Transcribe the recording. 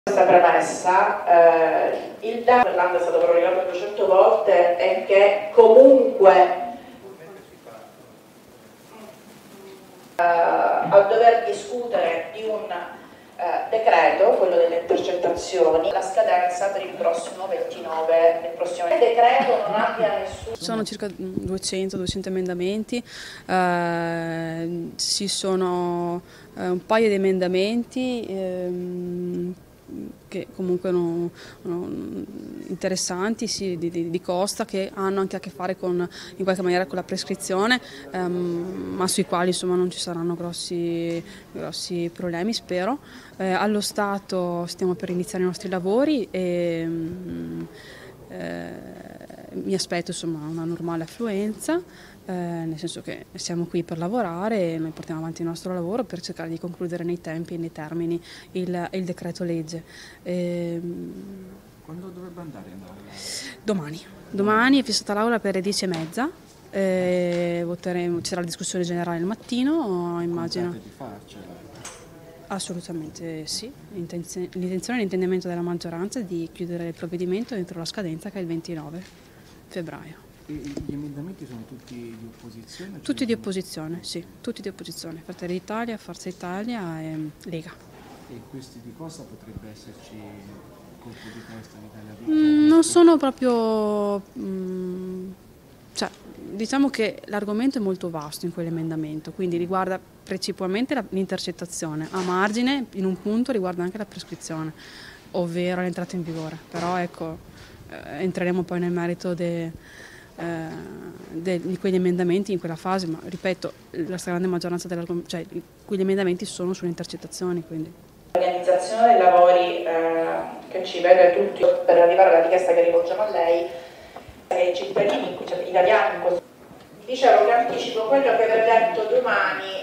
Questa premessa, il dato dell'ANDA è stato prorogato 200 volte e che comunque a dover discutere di un decreto, quello delle intercettazioni, la scadenza per il prossimo 29, il prossimo decreto non abbia nessun... Sono circa 200 emendamenti, ci sono un paio di emendamenti che comunque interessanti, sì, di Costa, che hanno anche a che fare con, in qualche maniera con la prescrizione, ma sui quali insomma non ci saranno grossi problemi, spero. Allo Stato stiamo per iniziare i nostri lavori e mi aspetto insomma una normale affluenza, nel senso che siamo qui per lavorare e noi portiamo avanti il nostro lavoro per cercare di concludere nei tempi e nei termini il decreto legge. Quando dovrebbe andare in aula? Domani è fissata l'aula per le 10:30, ci sarà la discussione generale il mattino, immagino. Contate di farcela? Assolutamente sì, l'intenzione e l'intendimento della maggioranza è di chiudere il provvedimento entro la scadenza che è il 29 febbraio. E gli emendamenti sono tutti di opposizione? Tutti di opposizione, sì, tutti di opposizione, Fratelli d'Italia, Forza Italia e Lega. E questi di Costa potrebbe esserci colpo di testa in Italia Viva? Non sono proprio... cioè, diciamo che l'argomento è molto vasto in quell'emendamento, quindi riguarda principalmente l'intercettazione, a margine in un punto riguarda anche la prescrizione, ovvero l'entrata in vigore, però ecco, entreremo poi nel merito di quegli emendamenti in quella fase, ma ripeto, la stragrande maggioranza quegli emendamenti sono sulle intercettazioni. Quindi. L'organizzazione dei lavori che ci vede tutti per arrivare alla richiesta che rivolgiamo a lei, che i cittadini, cioè gli italiani, dicevo che anticipo quello che verrà detto domani